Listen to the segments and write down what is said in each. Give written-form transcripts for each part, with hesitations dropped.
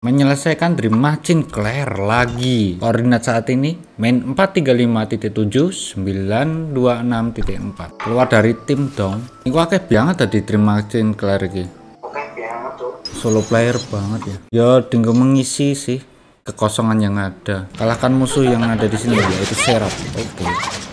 Menyelesaikan Dream Machine Claire lagi. Koordinat saat ini main 435.7 926.4. Keluar dari tim dong. Ini akeh banget tadi Dream Machine Claire iki. Solo player banget ya. Ya tinggal mengisi sih kekosongan yang ada. Kalahkan musuh yang ada di sini yaitu Seraph. Oke.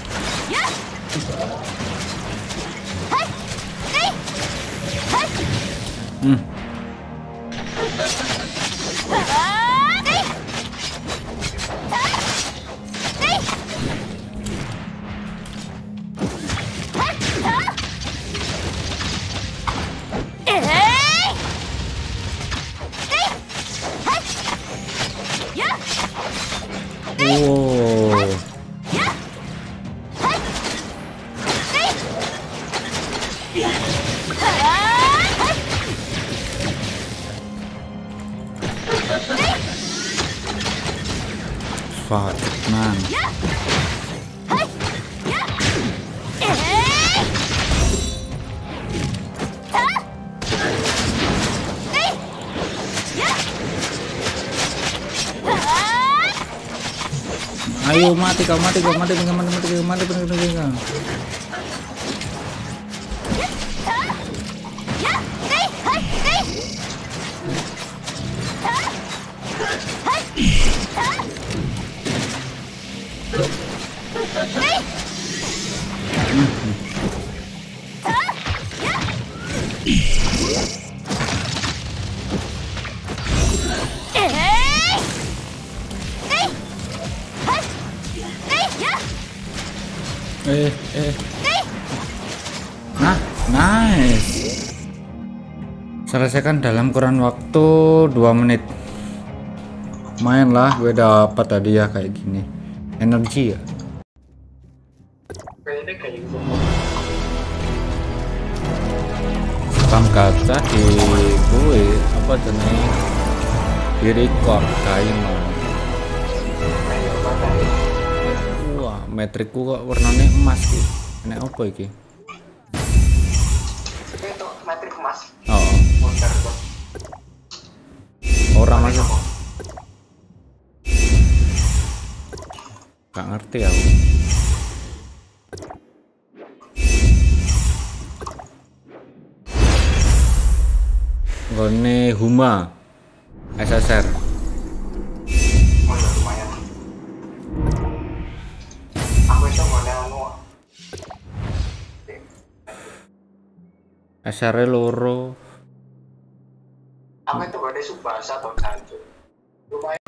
Wow. Fuck, man. Ayo mati kau, mati kau, mati kau, mati kau, mati kau, mati kau. Nah, nice. Selesaikan dalam kurun waktu 2 menit. Main lah, gue dapat tadi ya kayak gini. Energi ya. Spam gacha di gue apa jenis di record kayak mau. Wah, metrikku kok warnanya emas gitu. Ini apa iki? Itu metrik emas. Oh. Orang masuk. Gak ngerti aku. Gone Huma SSR. Oh ya lumayan. Aku itu ngone anu. SR loro. Aku itu gak ada Subasa atau Sanjo. Lumayan.